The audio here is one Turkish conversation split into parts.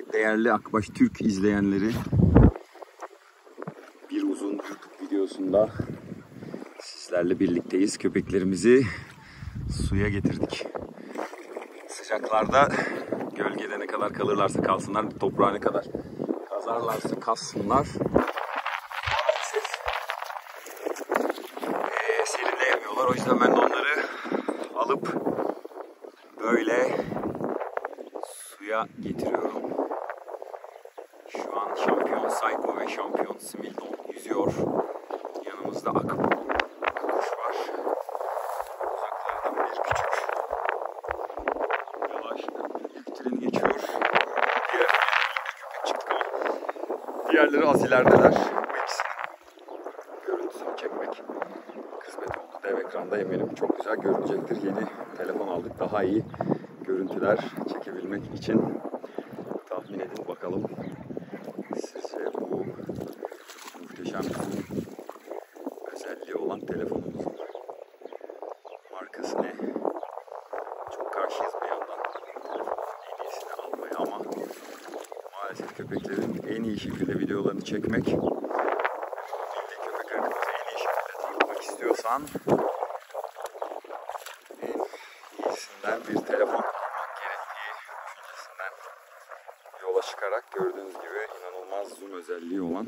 Değerli Akbaş Türk izleyenleri, bir uzun YouTube videosunda sizlerle birlikteyiz. Köpeklerimizi suya getirdik. Sıcaklarda gölgede ne kadar kalırlarsa kalsınlar, toprağa ne kadar kazarlarsa kazsınlar, serinleyemiyorlar. O yüzden ben de onları alıp böyle suya getiriyorum. Şu an şampiyon Psycho ve şampiyon Smildon yüzüyor. Yanımızda Akkuş var. Uzaklardan bir küçük yavaş ilk treni geçiyor. Diğer köpek çıktı ama diğerleri az ilerideler. Bu ikisinin görüntüsünü çekmek kısmet oldu. Dev ekranda eminim çok güzel görünecektir. Yeni telefon aldık. Daha iyi görüntüler çekebilmek için. Tahmin edin bakalım. Sizce bu muhteşem özelliği olan telefonumuzun markası ne? Çok karşıyız bir yandan telefonun en iyisini almaya ama maalesef köpeklerin en iyi şekilde videolarını çekmek, milli köpeklerimizi en iyi şekilde tanıtmak istiyorsan en iyisinden bir telefon almak gerektiği düşüncesinden yola çıkarak gördüğünüz gibi inanılmaz zoom özelliği olan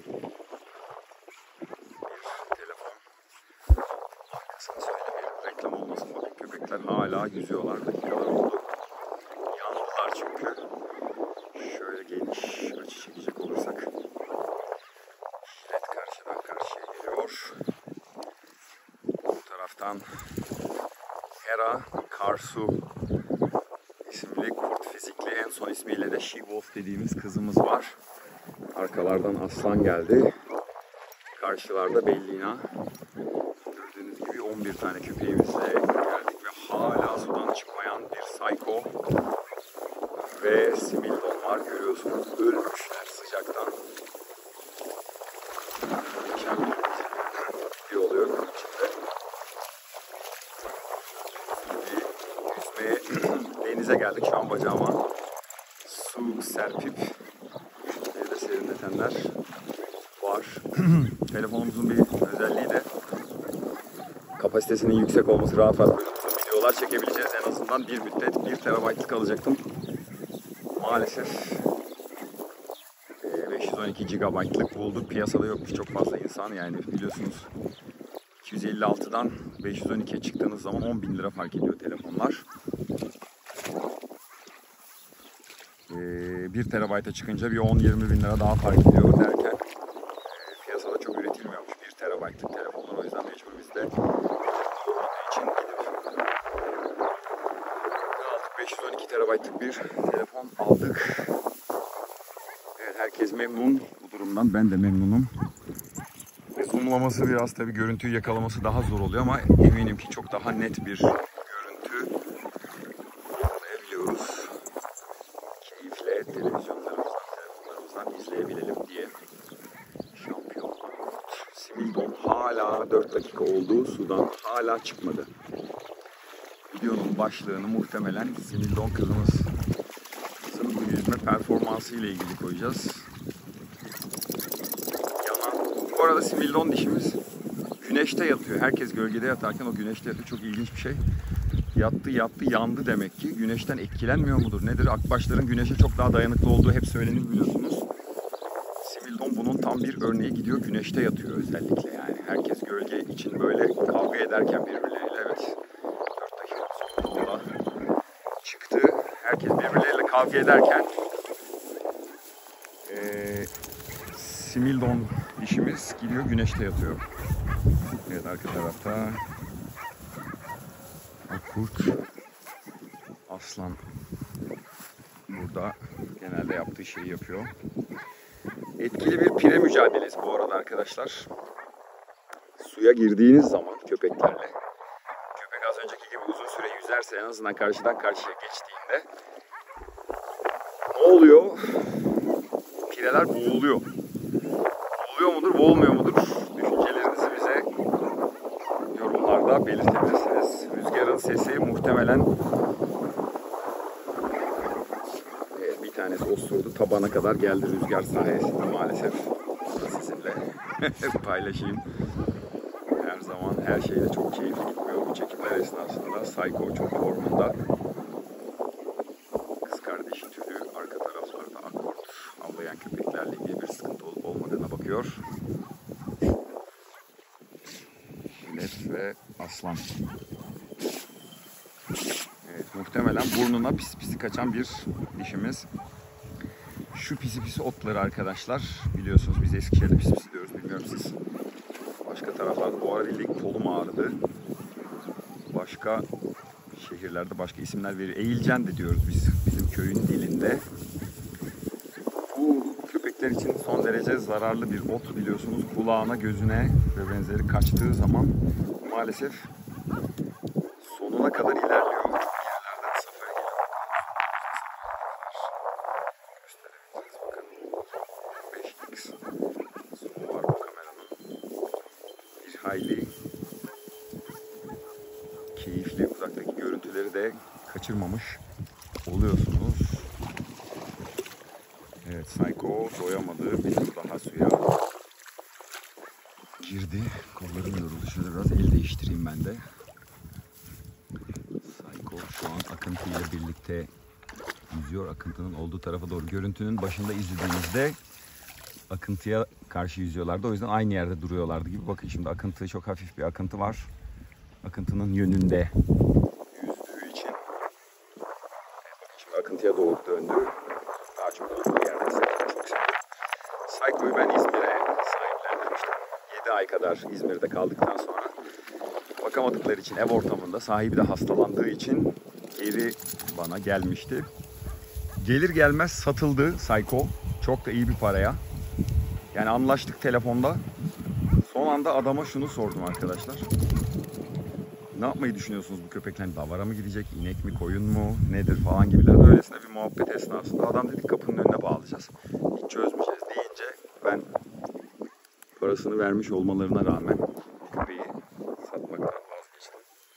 bir telefon. Markasını söylemeyelim, reklam olmasın. Bakın köpekler hala yüzüyorlar. Dakikalar oldu. Yandılar çünkü. Şöyle geniş açı çekecek olursak. Jilet karşıdan karşıya geliyor. Bu taraftan Hera Karsu isimli kurt fizikli, en son ismiyle de She Wolf dediğimiz kızımız var. Arkalardan aslan geldi. Karşılarda Bellina. Gördüğünüz gibi 11 tane köpeğimizle geldik ve hala sudan çıkmayan bir Psycho ve Smildon var. Görüyorsunuz, ölmüşler sıcaktan. Muhteşem bir oluyor bunun içinde. Yüzmeye denize geldik. Şu an bacağıma su serpip bir de serinletenler var. Telefonumuzun bir özelliği de kapasitesinin yüksek olması. Rahat rahat videolar çekebileceğiz. En azından bir müddet 1 TB'lık alacaktım. Maalesef 512 GB'lık bulduk. Piyasada yokmuş çok fazla insan. Yani biliyorsunuz 256'dan 512'ye çıktığınız zaman 10.000 lira fark ediyor telefonlar. 1 TB'a çıkınca bir 10-20 bin lira daha fark ediyor derken piyasada çok üretilmiyormuş 1 TB'lık telefonlar. O yüzden mecbur biz de için gidip 512 TB'lık bir telefon aldık. Evet, herkes memnun bu durumdan. Ben de memnunum. Zoomlaması biraz tabii görüntüyü yakalaması daha zor oluyor ama eminim ki çok daha net bir görüntü yakalayabiliyoruz. Keyifle televizyonlarımızdan izleyebilelim diye. Şampiyon Smildon hala 4 dakika oldu. Sudan hala çıkmadı. Videonun başlığını muhtemelen Smildon kızımız. Kızın bu yüzme performansı ile ilgili koyacağız. Bu arada Smildon dişimiz güneşte yatıyor. Herkes gölgede yatarken o güneşte yatıyor. Çok ilginç bir şey. Yattı yandı demek ki. Güneşten etkilenmiyor mudur? Nedir? Akbaşların güneşe çok daha dayanıklı olduğu hep söylenir biliyorsunuz. Smildon bunun tam bir örneği, gidiyor güneşte yatıyor özellikle yani. Herkes gölge için böyle kavga ederken birbirleriyle, evet 4 dakika çıktı. Herkes birbirleriyle kavga ederken Smildon dişimiz gidiyor güneşte yatıyor. Evet, arka tarafta kurt, aslan burada genelde yaptığı şeyi yapıyor. Etkili bir pire mücadelesi bu arada arkadaşlar. Suya girdiğiniz zaman köpeklerle, köpek az önceki gibi uzun süre yüzerse, en azından karşıdan karşıya geçtiğinde ne oluyor? Pireler boğuluyor. Boğuluyor mudur, boğulmuyor mudur? Düşüncelerinizi bize yorumlarda belirtebilirsiniz. Rüzgarın sesi muhtemelen bir tanesi o osurdu. Tabana kadar geldi rüzgar sayesinde maalesef. Sizinle paylaşayım. Her zaman her şeyde çok keyifli gitmiyor bu çekimler esnasında. Psycho çok formunda. Kız kardeşi tülü arka taraflarda akort avlayan köpeklerle ilgili bir sıkıntı olup olmadığına bakıyor. Jilet ve aslan. Evet, muhtemelen burnuna pis pisi kaçan bir dişimiz. Şu pisi pisi otları arkadaşlar. Biliyorsunuz biz Eskişehir'de pisi pisi diyoruz. Bilmiyorum siz. Başka taraflarda bu arada bildiğin kolum ağrıdı. Başka şehirlerde başka isimler veriyor. Eğilcen de diyoruz biz bizim köyün dilinde. Bu köpekler için son derece zararlı bir ot biliyorsunuz. Kulağına, gözüne ve benzeri kaçtığı zaman maalesef sonuna kadar ilerliyor. Yerlerden safhaya geliyor. Gösterebiliriz bakın. 5x zoom var bu kameranın. Bir hayli keyifli uzaktaki görüntüleri de kaçırmamış oluyorsunuz. Evet, Psycho doyamadı. Bir tur daha suya girdi. Kollarım yoruldu. Şöyle biraz el değiştireyim ben de. Psycho şu an akıntıyla birlikte yüzüyor. Akıntının olduğu tarafa doğru. Görüntünün başında izlediğinizde akıntıya karşı yüzüyorlardı. O yüzden aynı yerde duruyorlardı gibi. Bakın şimdi akıntı, çok hafif bir akıntı var. Akıntının yönünde yüzdüğü için. Evet, bakın şimdi akıntıya doğru döndü. Daha çok olduğu yerde çok sevdim. Psycho'yu ben İzmir'e sahiplendirmiştim. 7 ay kadar İzmir'de kaldıktan sonra bakamadıkları için ev ortamında, sahibi de hastalandığı için geri bana gelmişti. Gelir gelmez satıldı Psycho. Çok da iyi bir paraya. Yani anlaştık telefonda. Son anda adama şunu sordum arkadaşlar. Ne yapmayı düşünüyorsunuz bu köpekler? Davara mı gidecek, inek mi, koyun mu, nedir falan gibiler. Öylesine bir muhabbet esnasında adam dedi kapının önüne bağlayacağız. Hiç çözmeyeceğiz deyince ben parasını vermiş olmalarına rağmen köpeği satmaktan vazgeçtim.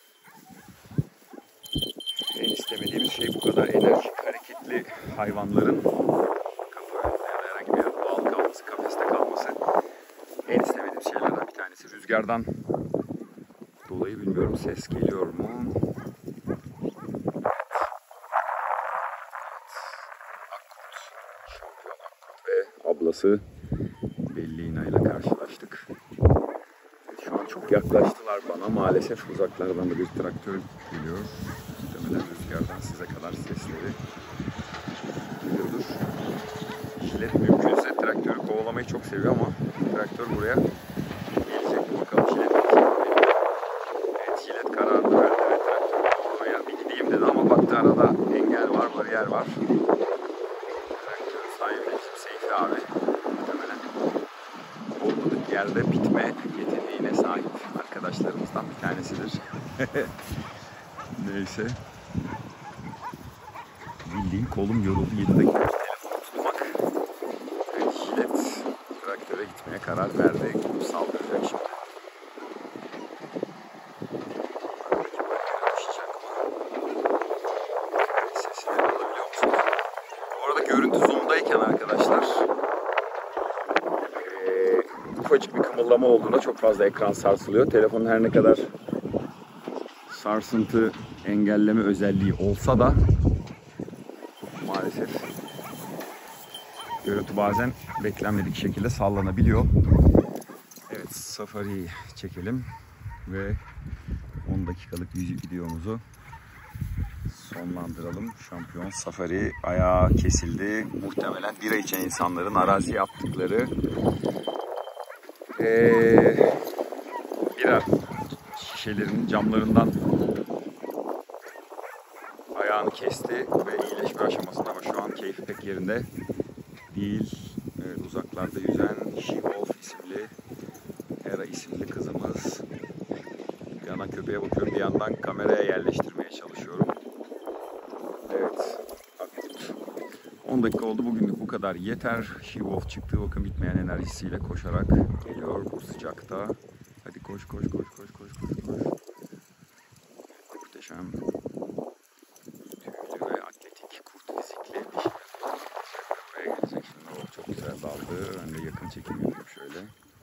En istemediğimiz şey bu kadar enerjik, hareketli hayvanların kapı önünde ya da herhangi bir yerde bağlı kalması, kafeste kalması. En istemediğim şeylerden bir tanesi. Rüzgardan dolayı bilmiyorum ses geliyor mu? Akkord, şampiyon Akkord ve ablası Bellina ile karşılaştık. Şu an çok yaklaştılar bana. Maalesef uzaklardan da bir traktör geliyor. Muhtemelen rüzgardan size kadar sesleri duyuyordur. Jilet mümkünse traktörü kovalamayı çok seviyor ama traktör buraya gelecek. Bakalım Jilet kararını verdi ve traktörü kovalamaya bir gideyim dedi ama baktı arada engel var, bariyer var. Traktörün sahibi bizim Seyfi abi muhtemelen olmadık yerde bitme yeteneğine sahip arkadaşlarımızdan bir tanesidir. Neyse. Bildiğin kolum yoruldu. 7 dakika telefonu tutmak. Evet, Jilet traktöre gitmeye karar verdi. Saldıracak şimdi. Sesini alabiliyor musunuz? Bu arada görüntü zoom'dayken arkadaşlar ufacık bir kımıldama olduğunda çok fazla ekran sarsılıyor. Telefonun her ne kadar sarsıntı engelleme özelliği olsa da maalesef görüntü bazen beklenmedik şekilde sallanabiliyor. Evet, safariyi çekelim ve 10 dakikalık videomuzu sonlandıralım. Şampiyon safari ayağı kesildi. Muhtemelen bira içen insanların arazi yaptıkları bira şişelerinin camlarından ayağını kesti ve iyileşme aşamasında ama şu an keyfi pek yerinde değil. Evet, uzaklarda yüzen She-Wolf isimli, Hera isimli kızımız. Bir yandan köpeğe bakıyorum, bir yandan kameraya yerleştirmeye çalışıyorum. Evet, 10 dakika oldu. Bugünlük bu kadar yeter. She-Wolf çıktığı bakın bitmeyen enerjisiyle koşarak geliyor bu sıcakta. Hadi koş koş koş koş koş koş koş. Muhteşem. Tüylü ve atletik kurt fizikli dişi. Yakın çekim yapayım şöyle.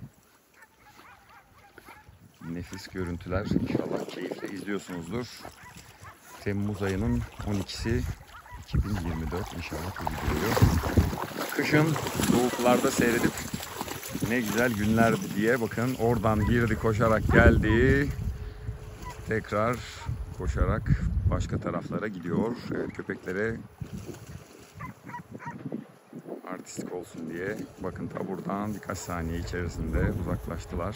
Nefis görüntüler. İnşallah keyifle izliyorsunuzdur. Temmuz ayının 12'si 2024. İnşallah bu videoyu kışın soğuklarda seyredip ne güzel günlerdi diye, bakın oradan girdi, koşarak geldi. Tekrar koşarak başka taraflara gidiyor. Evet, köpeklere artistik olsun diye bakın ta buradan birkaç saniye içerisinde uzaklaştılar.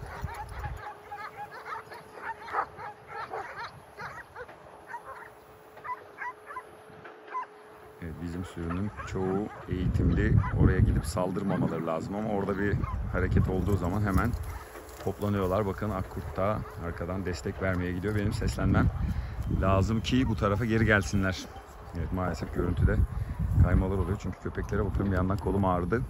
Evet, bizim sürünün çoğu eğitimli, oraya gidip saldırmamaları lazım ama orada bir hareket olduğu zaman hemen toplanıyorlar. Bakın Akkurt da arkadan destek vermeye gidiyor. Benim seslenmem lazım ki bu tarafa geri gelsinler. Evet, maalesef görüntüde kaymalar oluyor çünkü köpeklere bakıyorum, bir yandan kolum ağrıdı.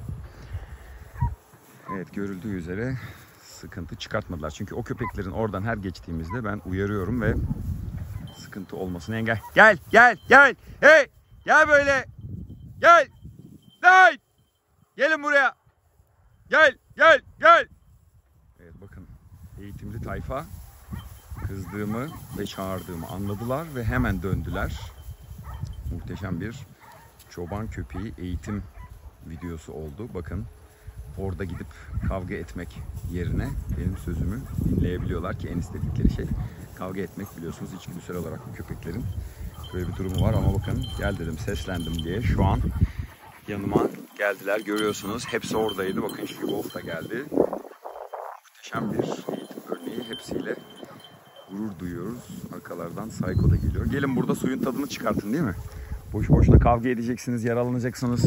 Evet, görüldüğü üzere sıkıntı çıkartmadılar. Çünkü o köpeklerin oradan her geçtiğimizde ben uyarıyorum ve sıkıntı olmasını engel. Gel, gel, gel. Hey, gel böyle. Gel. Gel. Gelin buraya. Gel, gel, gel. Evet, bakın eğitimli tayfa kızdığımı ve çağırdığımı anladılar ve hemen döndüler. Muhteşem bir çoban köpeği eğitim videosu oldu. Bakın orada gidip kavga etmek yerine benim sözümü dinleyebiliyorlar ki en istedikleri şey kavga etmek, biliyorsunuz içgüdüsel olarak bu köpeklerin böyle bir durumu var ama bakın gel dedim, seslendim diye şu an yanıma geldiler, görüyorsunuz. Hepsi oradaydı. Bakın şu Wolf da geldi. Muhteşem bir eğitim örneği. Hepsiyle gurur duyuyoruz. Arkalardan Psycho da geliyor. Gelin burada suyun tadını çıkartın, değil mi? Boş boşuna kavga edeceksiniz, yaralanacaksınız.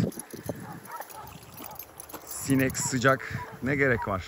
Sinek, sıcak, ne gerek var?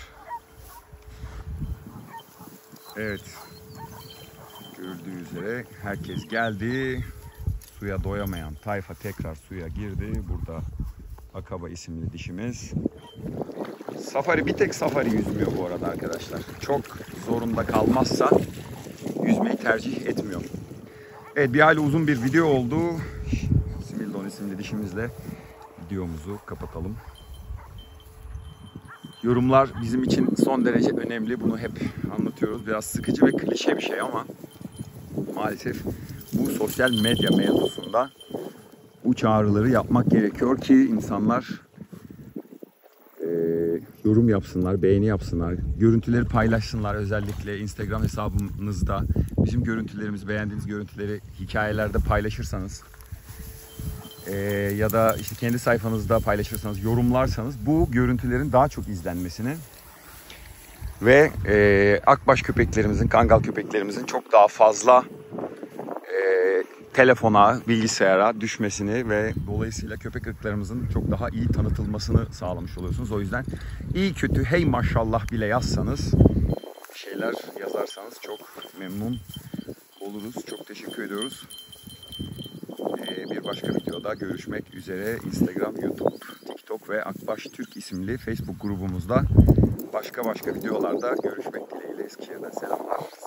Evet. Gördüğü üzere herkes geldi. Suya doyamayan tayfa tekrar suya girdi. Burada Akaba isimli dişimiz. Safari, bir tek Safari yüzmüyor bu arada arkadaşlar. Çok zorunda kalmazsa yüzmeyi tercih etmiyor. Evet, bir hayli uzun bir video oldu. Simildon isimli dişimizle videomuzu kapatalım. Yorumlar bizim için son derece önemli. Bunu hep anlatıyoruz. Biraz sıkıcı ve klişe bir şey ama maalesef bu sosyal medya mevzusunda bu çağrıları yapmak gerekiyor ki insanlar yorum yapsınlar, beğeni yapsınlar, görüntüleri paylaşsınlar. Özellikle Instagram hesabınızda bizim görüntülerimizi, beğendiğiniz görüntüleri hikayelerde paylaşırsanız ya da işte kendi sayfanızda paylaşırsanız, yorumlarsanız bu görüntülerin daha çok izlenmesini ve akbaş köpeklerimizin, kangal köpeklerimizin çok daha fazla telefona, bilgisayara düşmesini ve dolayısıyla köpek ırklarımızın çok daha iyi tanıtılmasını sağlamış oluyorsunuz. O yüzden iyi kötü hey maşallah bile yazsanız, bir şeyler yazarsanız çok memnun oluruz. Çok teşekkür ediyoruz. Bir başka videoda görüşmek üzere. Instagram, YouTube, TikTok ve Akbaş Türk isimli Facebook grubumuzda başka videolarda görüşmek dileğiyle. Eskişehir'den selamlar.